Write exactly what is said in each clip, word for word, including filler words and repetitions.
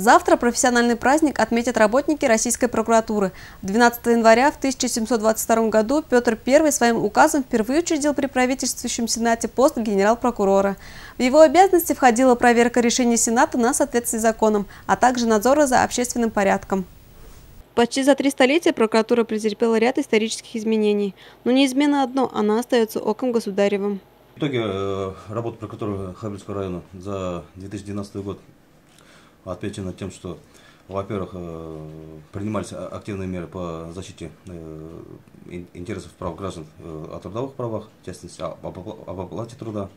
Завтра профессиональный праздник отметят работники Российской прокуратуры. двенадцатого января в тысяча семьсот двадцать втором году Петр Первый своим указом впервые учредил при правительствующем Сенате пост генерал-прокурора. В его обязанности входила проверка решений Сената на соответствие законам, а также надзора за общественным порядком. Почти за три столетия прокуратура претерпела ряд исторических изменений. Но неизменно одно – она остается оком государевым. В итоге э, работа прокуратуры Хабаровского района за две тысячи двенадцатый год отмечена тем, что, во-первых, э, принимались активные меры по защите э, интересов прав граждан э, о трудовых правах, в частности, об, об оплате труда.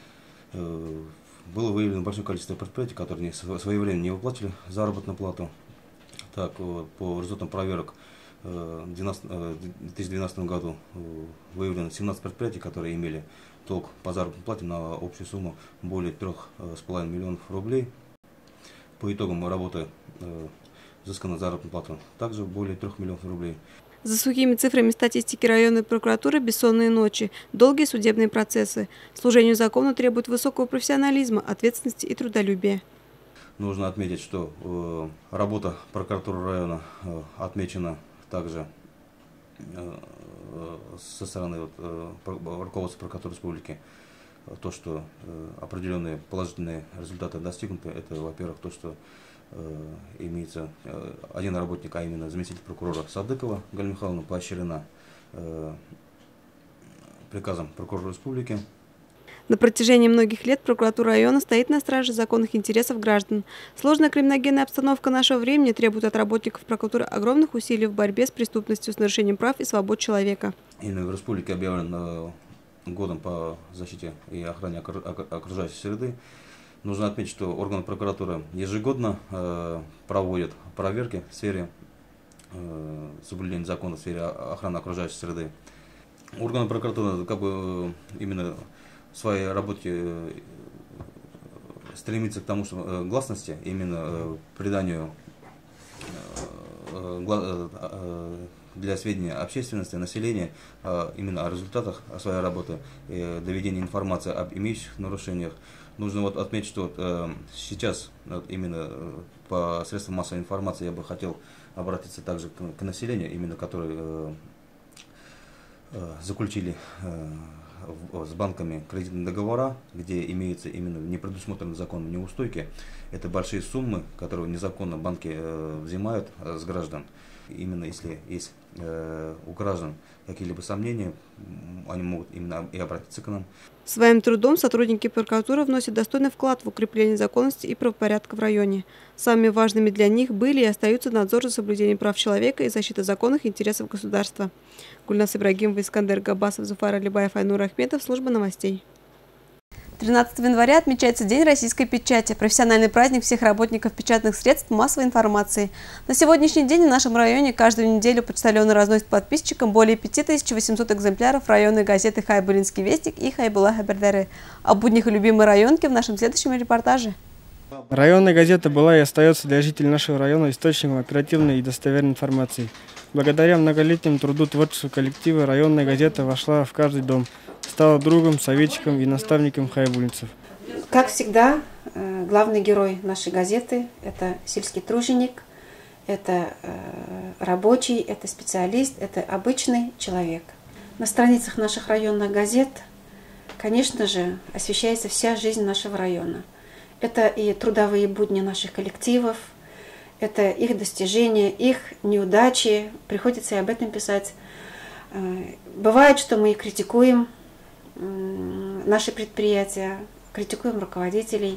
Э, было выявлено большое количество предприятий, которые не, своевременно не выплатили заработную плату. Так, по результатам проверок в две тысячи двенадцатом году выявлено семнадцать предприятий, которые имели толк по заработной плате на общую сумму более трёх с половиной миллионов рублей. По итогам работы взыскана заработная плата также более трёх миллионов рублей. За сухими цифрами статистики районной прокуратуры бессонные ночи, долгие судебные процессы. Служению закону требует высокого профессионализма, ответственности и трудолюбия. Нужно отметить, что э, работа прокуратуры района э, отмечена также э, со стороны вот, э, руководства прокуратуры республики. То, что э, определенные положительные результаты достигнуты, это, во-первых, то, что э, имеется э, один работник, а именно заместитель прокурора Садыкова Галина Михайловна, поощрена э, приказом прокурора республики. На протяжении многих лет прокуратура района стоит на страже законных интересов граждан. Сложная криминогенная обстановка нашего времени требует от работников прокуратуры огромных усилий в борьбе с преступностью, с нарушением прав и свобод человека. Именно в республике объявлен годом по защите и охране окружающей среды. Нужно отметить, что органы прокуратуры ежегодно проводят проверки в сфере соблюдения закона, в сфере охраны окружающей среды. Органы прокуратуры как бы именно в своей работе стремится к тому, что гласности, именно приданию для сведения общественности, населения, именно о результатах своей работы, доведения информации об имеющих нарушениях. Нужно вот отметить, что вот сейчас вот именно по средствам массовой информации я бы хотел обратиться также к населению, именно которые заключили с банками кредитные договора, где имеются именно не предусмотренные законом неустойки. Это большие суммы, которые незаконно банки э, взимают э, с граждан. Именно если есть э, у граждан какие-либо сомнения, они могут именно и обратиться к нам. Своим трудом сотрудники прокуратуры вносят достойный вклад в укрепление законности и правопорядка в районе. Самыми важными для них были и остаются надзор за соблюдением прав человека и защита законных интересов государства. Гульнас Ибрагимова, Искандер Габасов, Зуфар Алибаев, Айнур Ахметов, служба новостей. тринадцатого января отмечается День российской печати, профессиональный праздник всех работников печатных средств массовой информации. На сегодняшний день в нашем районе каждую неделю почтальоны разносят подписчикам более пяти тысяч восьмисот экземпляров районной газеты «Хайбулинский вестник» и «Хайбула Хабердары». О буднях и любимой районке в нашем следующем репортаже. Районная газета была и остается для жителей нашего района источником оперативной и достоверной информации. Благодаря многолетнему труду творческого коллектива районная газета вошла в каждый дом, стала другом, советчиком и наставником хайбулинцев. Как всегда, главный герой нашей газеты – это сельский труженик, это рабочий, это специалист, это обычный человек. На страницах наших районных газет, конечно же, освещается вся жизнь нашего района. Это и трудовые будни наших коллективов, это их достижения, их неудачи. Приходится и об этом писать. Бывает, что мы критикуем наши предприятия, критикуем руководителей.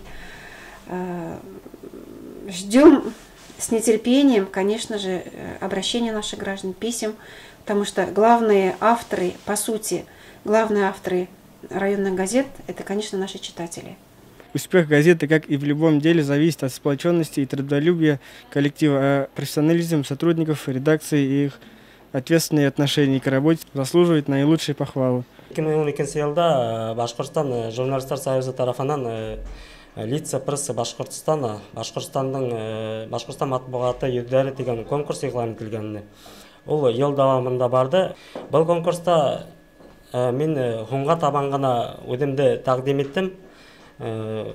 Ждем с нетерпением, конечно же, обращения наших граждан, писем, потому что главные авторы, по сути, главные авторы районных газет – это, конечно, наши читатели. Успех газеты, как и в любом деле, зависит от сплоченности и трудолюбия коллектива, а профессионализм сотрудников редакции и их ответственные отношения к работе заслуживают наилучшей похвалы. эки миң он экинчи жылда Башкортстан журналисттер союзу тарафынан лица прессы Башкортстана, Башкортстандын Башкортстан матбугаты юлдары деген конкурс ыйлан этилген. Ол ел давамында барды. Бұл конкурста мен хунга табан гана өдүмдү тагдим еттим.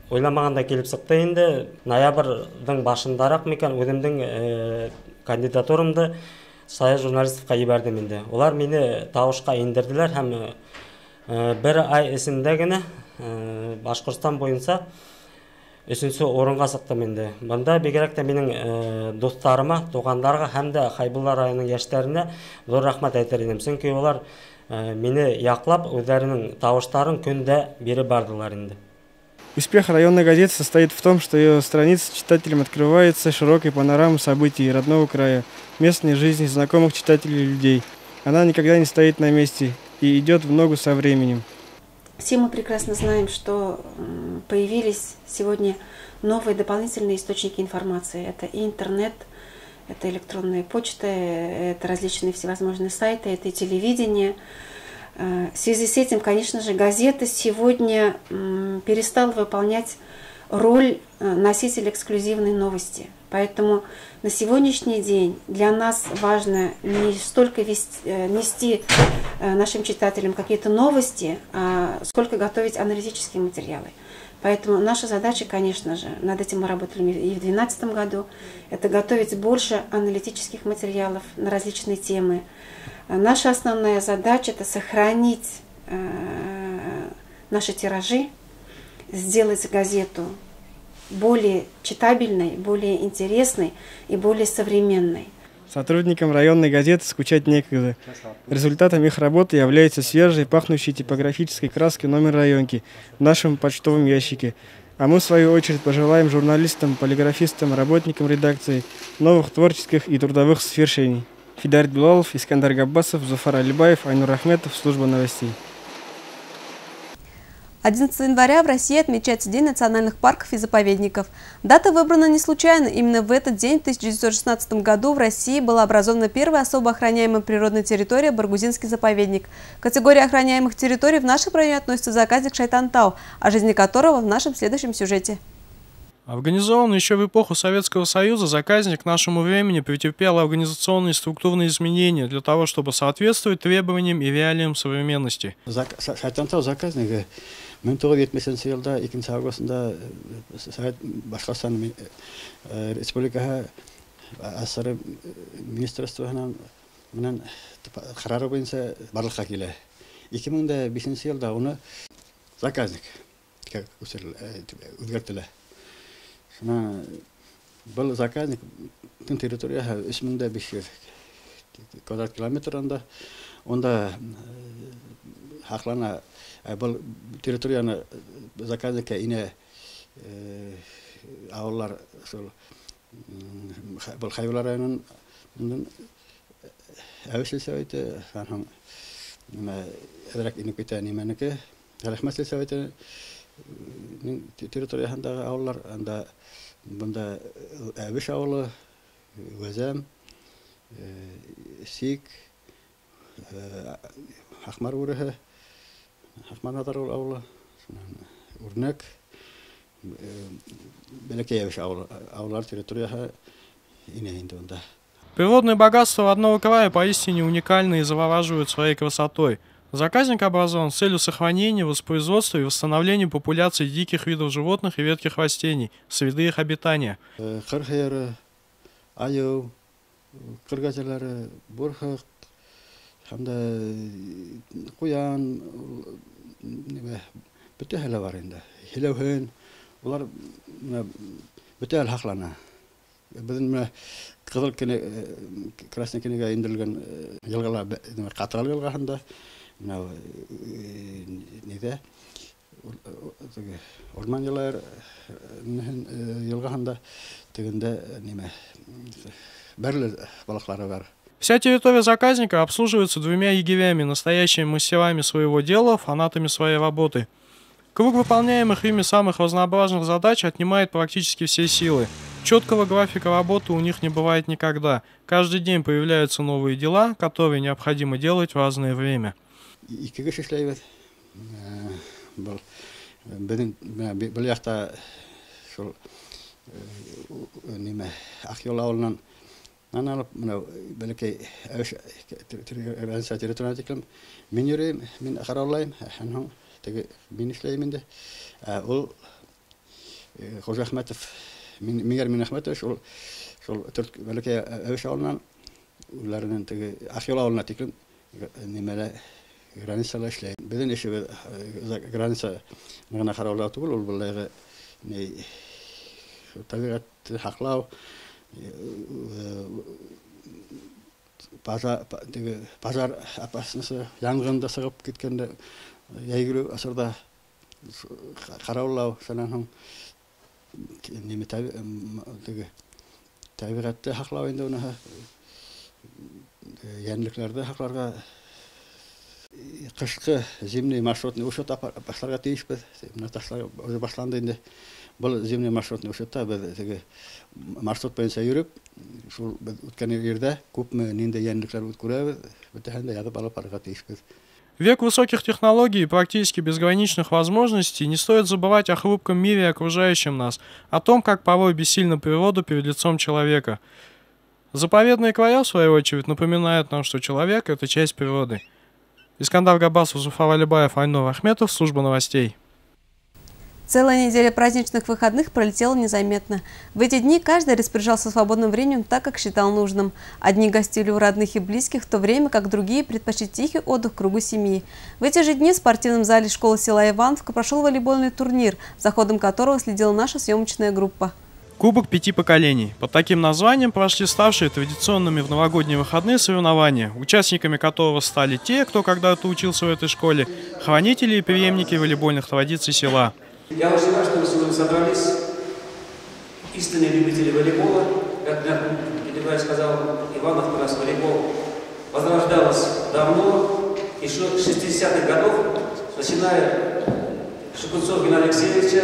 ойламағанда келіп шықты. Енді ноябрьдың башындарақ мекен өзімдің кандидатурамды Союз журналистовқа ебердім енді. Олар мені тауышқа ендірділер һәм бір ай ішінде генә Башқұртстан бойынша үшінші орынға шықтым енді. Бұнда бигерәк тә менің достарыма, туғандарға һәм дә Хайбулла районының яшьләренә зур рәхмәт әйтер идем. Чөнки олар мені яклап, үзләренең тавыштарын көндә беріп бардылар инде. Успех районной газеты состоит в том, что ее страница читателям открывается широкой панорамой событий родного края, местной жизни, знакомых читателей людей. Она никогда не стоит на месте и идет в ногу со временем. Все мы прекрасно знаем, что появились сегодня новые дополнительные источники информации. Это и интернет, это электронная почта, это различные всевозможные сайты, это и телевидение. В связи с этим, конечно же, газета сегодня перестала выполнять роль носителя эксклюзивной новости. Поэтому на сегодняшний день для нас важно не столько нести нашим читателям какие-то новости, а сколько готовить аналитические материалы. Поэтому наша задача, конечно же, над этим мы работали и в две тысячи двенадцатом году, это готовить больше аналитических материалов на различные темы. Наша основная задача – это сохранить э, наши тиражи, сделать газету более читабельной, более интересной и более современной. Сотрудникам районной газеты скучать некогда. Результатом их работы является свежий, пахнущий типографической краской номер районки в нашем почтовом ящике. А мы, в свою очередь, пожелаем журналистам, полиграфистам, работникам редакции новых творческих и трудовых свершений. Фидарит Билалов, Искандар Габбасов, Зуфар Алибаев, Айнур Ахметов, служба новостей. одиннадцатого января в России отмечается День национальных парков и заповедников. Дата выбрана не случайно. Именно в этот день, в тысяча девятьсот шестнадцатом году, в России была образована первая особо охраняемая природная территория – Баргузинский заповедник. К категории охраняемых территорий в нашем районе относится заказник Шайтантау, о жизни которого в нашем следующем сюжете. Организованный еще в эпоху Советского Союза, заказник к нашему времени претерпел организационные и структурные изменения для того, чтобы соответствовать требованиям и реалиям современности. Шайтантау заказник мең тогуз жүз жетимишинчи жылда экинчи августунда Совет Башкортстан Республикаһы АСР министрлыгынан менен карары боюнча барлыкка келе. эки миң бешинчи жылда уну заказник өзгөртүлө. Бұл заказник территория үч миң беш жүз квадрат километр анда онда хаклана бұл территорияны заказникке ине авыллар сол бұл Хайбулла районунун әүсел совети анан эдрак инип кете неменеке Рахматли совети территориясындагы авыллар анда бунда Әбиш авылы, Өзәм, Сик, Хақмар урыһы, Хақмар Надар авылы, Урнак, бәләкәй Әбиш авыллар территориясы ине инде бунда. Природные богатства родного края поистине уникальны и завораживают своей красотой. Заказник образован с целью сохранения, воспроизводства и восстановления популяций диких видов животных и редких растений, среды их обитания. Кырхайры, аю, кыргачалары, бурхак, хамда куян, бүтә хәле бар инде. Хиләүһен, улар бүтә хаклана. Безнең кызыл кене, красный кенегә индирелгән елгалар, катырал елгасында Now, neither Orman yıllar yılgahında tügünde nime berli balıkları var. Вся территория заказника обслуживается двумя егерями, настоящими мастерами своего дела, фанатами своей работы. Круг выполняемых ими самых разнообразных задач отнимает практически все силы. Четкого графика работы у них не бывает никогда. Каждый день появляются новые дела, которые необходимо делать в разное время. İki kişi işleyip, benim bir yakta şu nime akyola olan, nana belki ben sadece tutunatıklım, min yürüyüm, min kararlayım, hanım, teki min işleyim indi, ol Қожа Ахметов, Мигер Минахметов, шул шул төрт бәләкәй әвеш алыннан, уларның теге Ахил авылына тиклем немеле границалар эшләй. Безнең эше граница мына харалау түгел, ул булайга не табигатьне хаклау, пазар теге пазар опасности, янгында сыгып киткәндә яйгыру асырда харалау санаһың неме теге табигатьне хаклау инде уны янлыкларда хакларга кышкы зимний маршрутный учет башларга тиешбез. Мына ташлар уже башланды инде. Бул зимний маршрутный учетта без теге маршрут боюнча йөрүп, шул үткән ердә күпме нинди янлыклар күрәбез. Бөтәһендә язып алып барырга тиешбез. Век высоких технологий и практически безграничных возможностей, не стоит забывать о хрупком мире, окружающем нас, о том, как порой бессильна природа перед лицом человека. Заповедные края, в свою очередь, напоминают нам, что человек – это часть природы. Искандар Габасов, Зуфар Алибаев, Айнур Ахметов, служба новостей. Целая неделя праздничных выходных пролетела незаметно. В эти дни каждый распоряжался свободным временем так, как считал нужным. Одни гостили у родных и близких, в то время как другие предпочли тихий отдых в кругу семьи. В эти же дни в спортивном зале школы села Ивановка прошел волейбольный турнир, за ходом которого следила наша съемочная группа. Кубок пяти поколений. Под таким названием прошли ставшие традиционными в новогодние выходные соревнования, участниками которого стали те, кто когда-то учился в этой школе, хранители и преемники волейбольных традиций села. Я очень рад, что вы сегодня собрались, истинные любители волейбола. Как Гедебай сказал, Ивановка у нас волейбол возрождалась давно, еще с шестидесятых годов, начиная с Шукунцова Геннадия Алексеевича.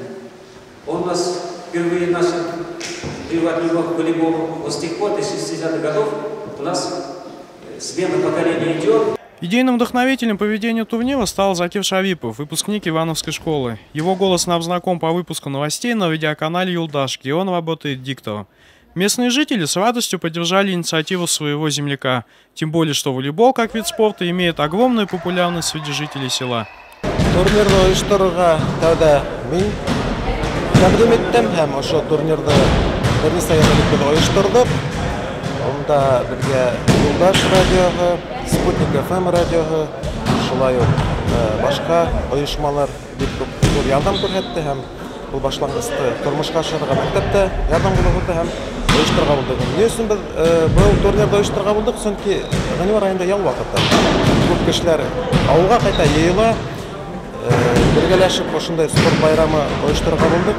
Он у нас впервые начал прививать любовь к волейболу. Вот с тех пор, с шестидесятых годов, у нас смена поколения идет. Идейным вдохновителем по ведению турнира стал Закир Шарипов, выпускник Ивановской школы. Его голос нам знаком по выпуску новостей на видеоканале «Юлдаш», где он работает диктором. Местные жители с радостью поддержали инициативу своего земляка. Тем более, что волейбол, как вид спорта, имеет огромную популярность среди жителей села. Турнирді ойыштыруға тәуді мен тәқдим еттім һәм ошо турнирді бірінші саянлыкты ойыштырдық. Онда бізге Юлдаш радиоғы, Спутник эф эм радиоғы, шулай ук башка ойышмалар бик күп ярдәм күрһәтте һәм бу башлангычты тормышка ашырырга мәктәптә ярдәм булды һәм ойыштырырга булды. Ни өчен без бу турнирда ойыштырырга булдык? Чөнки январь аенда ял вакыты. Күп кешеләр авылга кайта йыела, бергәләшеп ошондай спорт байрамы ойыштырырга булдык.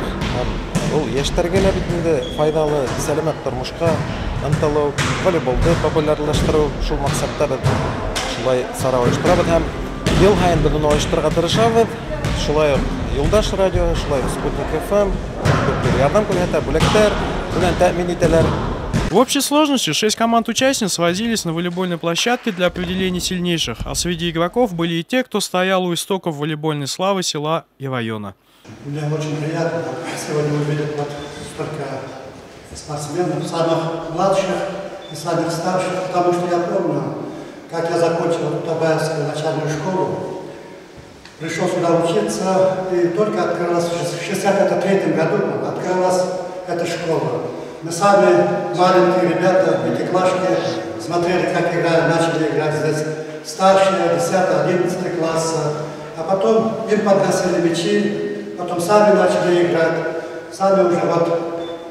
Ул яшьләргә лә бит инде файдалы, сәламәт тормышка ынтылу, волейболды популярлаштыру, шул максатта без шулай сара ойыштырабыз һәм ел һайын без уны ойыштырырга тырышабыз. Шулай ук Юлдаш радио, шулай ук Спутник эф эм, ярдәм күрһәтә, бүләкләр белән тәэмин итәләр. В общей сложности шесть команд-участниц возились на волейбольной площадке для определения сильнейших, а среди игроков были и те, кто стоял у истоков волейбольной славы села и района. Мне очень приятно сегодня увидеть вот столько спортсменов, самых младших и самых старших, потому что я помню, как я закончил Табаевскую начальную школу, пришел сюда учиться, и только открылась в шестьдесят третьем году открылась эта школа. Мы сами, маленькие ребята, пятиклашки, смотрели, как играют, начали играть здесь старшие, десятый, одиннадцатый класса, а потом им подносили мячи, потом сами начали играть, сами уже вот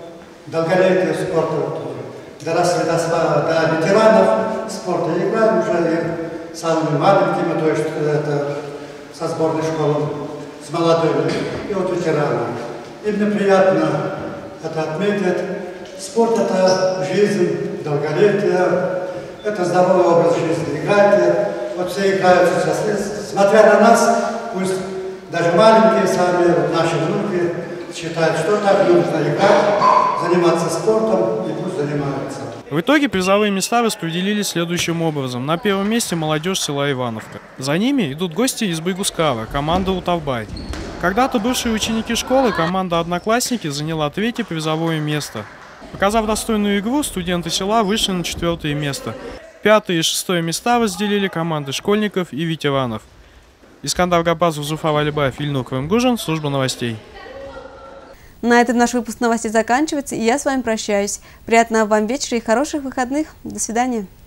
долголетие спорта, доросли до, до ветеранов спорта, играли уже и самыми маленькими, то есть это со сборной школы, с молодыми, и вот ветеранами. И мне приятно это отметить. Спорт – это жизнь, долголетие, это здоровый образ жизни. Играйте, вот все играют сейчас, смотря на нас, пусть даже маленькие сами, вот наши внуки, считают, что так нужно играть, заниматься спортом, и пусть занимаются. В итоге призовые места распределились следующим образом. На первом месте молодежь села Ивановка. За ними идут гости из Байгускава, команда Утавбай. Когда-то бывшие ученики школы, команда «Одноклассники» заняла третье призовое место. Показав достойную игру, студенты села вышли на четвертое место. Пятое и шестое места разделили команды школьников и ветеранов. Искандар Габасов, Зуфар Алибаев, Ильнур Крымгужин, служба новостей. На этом наш выпуск новостей заканчивается, и я с вами прощаюсь. Приятного вам вечера и хороших выходных. До свидания.